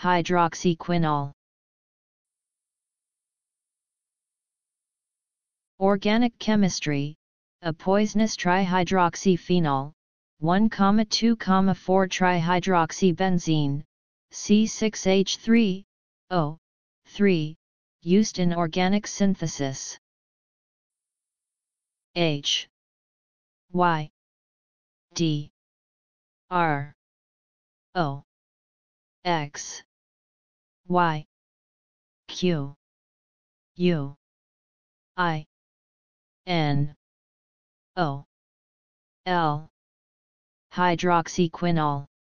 hydroxyquinol. Organic chemistry, a poisonous trihydroxyphenol, 1,2,4-trihydroxybenzene, C6H3O3, used in organic synthesis. H Y D R O X Y Q U I N O L hydroxyquinol.